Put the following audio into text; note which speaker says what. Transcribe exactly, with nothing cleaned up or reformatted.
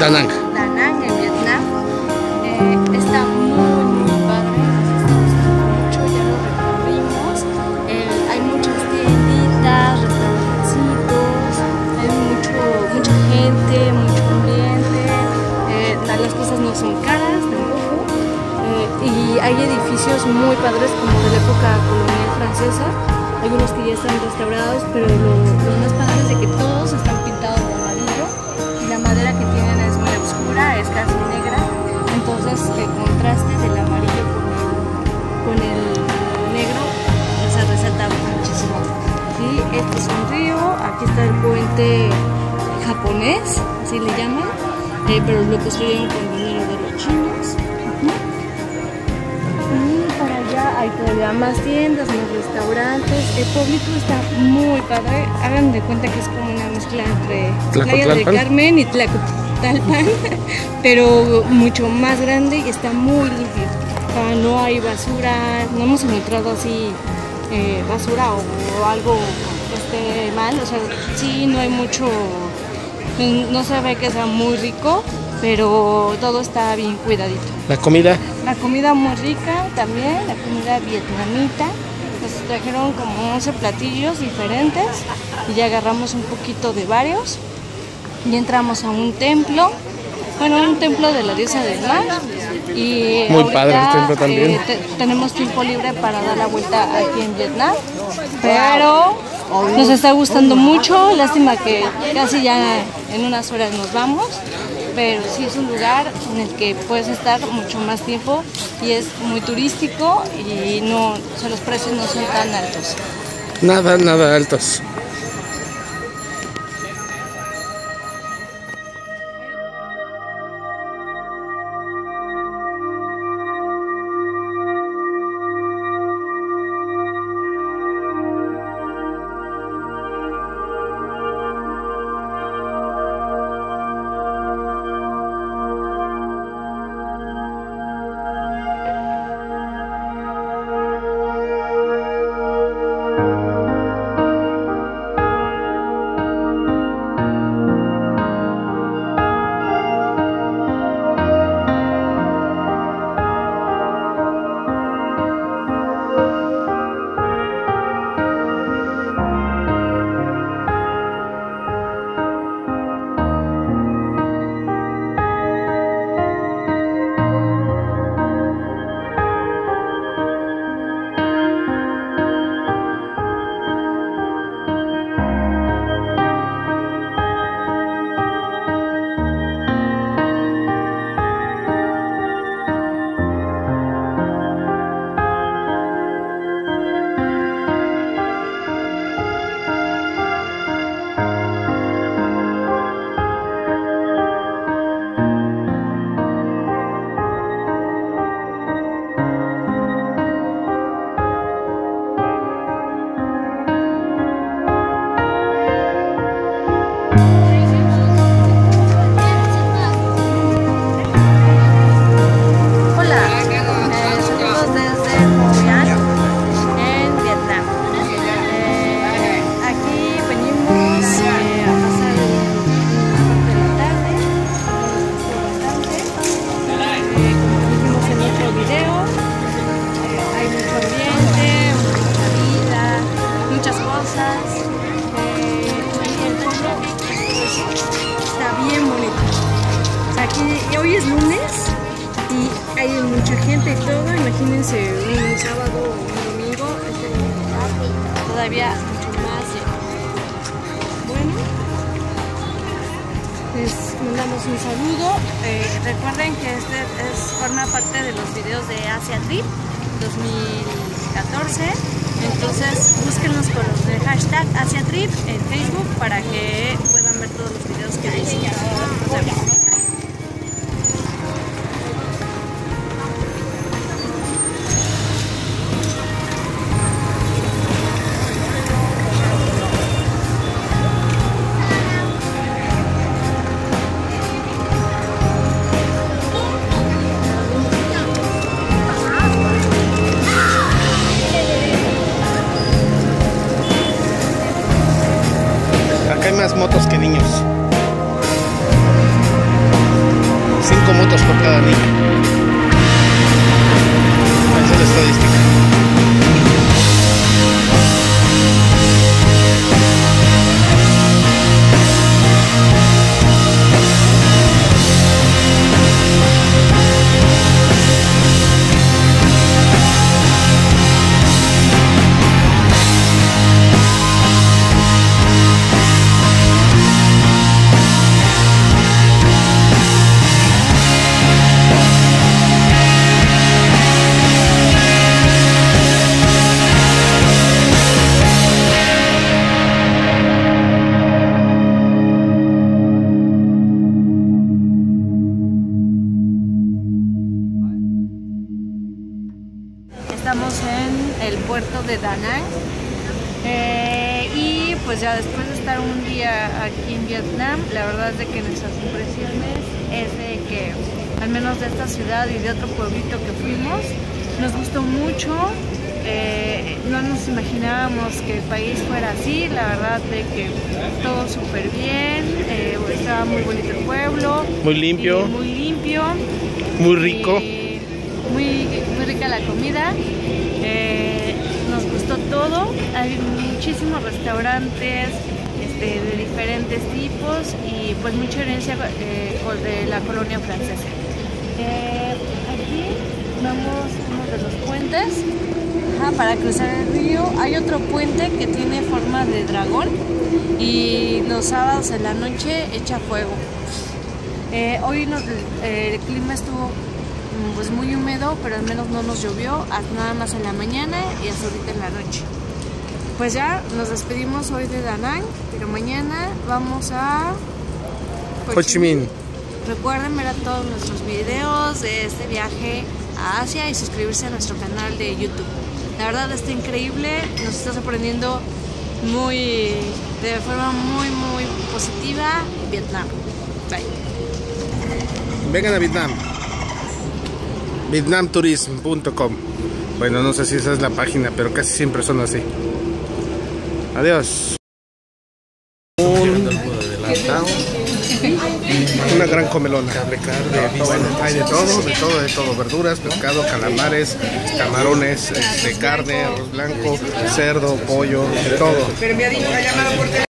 Speaker 1: Da Nang.
Speaker 2: Da Nang, en Vietnam. Eh, está muy, muy padre. Nos está gustando mucho, ya lo recorrimos. Eh, hay muchas tienditas, restaurancitos, hay mucho, mucha gente, mucho ambiente. Eh, las cosas no son caras tampoco. Eh, y hay edificios muy padres como de la época colonial francesa. Algunos que ya están restaurados, pero lo, lo más padre es de que todos están pintados de amarillo y la madera que tienen es muy oscura, es casi negra, entonces el contraste del amarillo con el, con el negro se resalta muchísimo. ¿Sí? Este es un río, aquí está el puente japonés, así le llaman, eh, pero lo construyeron con dinero de los chinos. Hay todavía más tiendas, más restaurantes. El pueblito está muy padre. Hagan de cuenta que es como una mezcla entre Playa del Carmen y Tlacotalpan, pero mucho más grande y está muy limpio. O sea, no hay basura, no hemos encontrado así eh, basura o, o algo que esté mal. O sea, sí, no hay mucho, no se ve que sea muy rico, pero todo está bien cuidadito.
Speaker 1: ¿La comida?
Speaker 2: La comida muy rica también, la comida vietnamita. Nos trajeron como once platillos diferentes y ya agarramos un poquito de varios. Y entramos a un templo, bueno, un templo de la diosa del mar. Y
Speaker 1: muy
Speaker 2: ahorita,
Speaker 1: padre el templo también.
Speaker 2: Eh, te, tenemos tiempo libre para dar la vuelta aquí en Vietnam, pero nos está gustando mucho. Lástima que casi ya en unas horas nos vamos. Pero sí es un lugar en el que puedes estar mucho más tiempo y es muy turístico y no, o sea, los precios no son tan altos.
Speaker 1: Nada, nada altos. Hoy es lunes y hay mucha gente y todo. Imagínense un sábado o un domingo, este, todavía mucho más lleno. Bueno, les mandamos un saludo. Eh, recuerden que este es, forma parte de los videos de Asia Trip dos mil catorce. Entonces búsquenos con los de hashtag Asia Trip en Facebook para que puedan ver todos los videos que hicimos. Nos vemos. Acá hay más motos que niños.
Speaker 3: fotos por cada niño. Esa es la estadística.
Speaker 1: Estamos en el puerto de Da Nang eh, y pues ya después de estar un día aquí en Vietnam, la verdad es de que nuestras impresiones es de que al menos de esta ciudad y de otro pueblito que fuimos, nos gustó mucho. Eh, no nos imaginábamos que el país fuera así, la verdad de que todo súper bien, eh, estaba muy bonito el pueblo,
Speaker 3: muy limpio,
Speaker 1: muy limpio,
Speaker 3: muy rico,
Speaker 1: y muy, muy rica la comida, eh, nos gustó todo, hay muchísimos restaurantes este, de diferentes tipos y pues mucha herencia eh, de la colonia francesa. Eh, aquí vamos a uno de los puentes. Ajá, para cruzar el río. Hay otro puente que tiene forma de dragón y los sábados en la noche echa fuego. Eh, hoy nos, eh, el clima estuvo pues muy húmedo, pero al menos no nos llovió, hasta nada más en la mañana y hasta ahorita en la noche. Pues ya nos despedimos hoy de Da Nang, pero mañana vamos a
Speaker 3: Ho Chi Minh.
Speaker 1: Recuerden ver a todos nuestros videos de este viaje a Asia y suscribirse a nuestro canal de YouTube. La verdad está increíble, nos está sorprendiendo muy, de forma muy muy positiva Vietnam. Bye.
Speaker 3: Vengan a Vietnam. vietnam tourism punto com. Bueno, no sé si esa es la página, pero casi siempre son así. Adiós. Un... Una gran comelona. Carne, bueno, hay de todo, de todo, de todo. Verduras, pescado, calamares, camarones, de carne, arroz blanco, cerdo, pollo, de todo.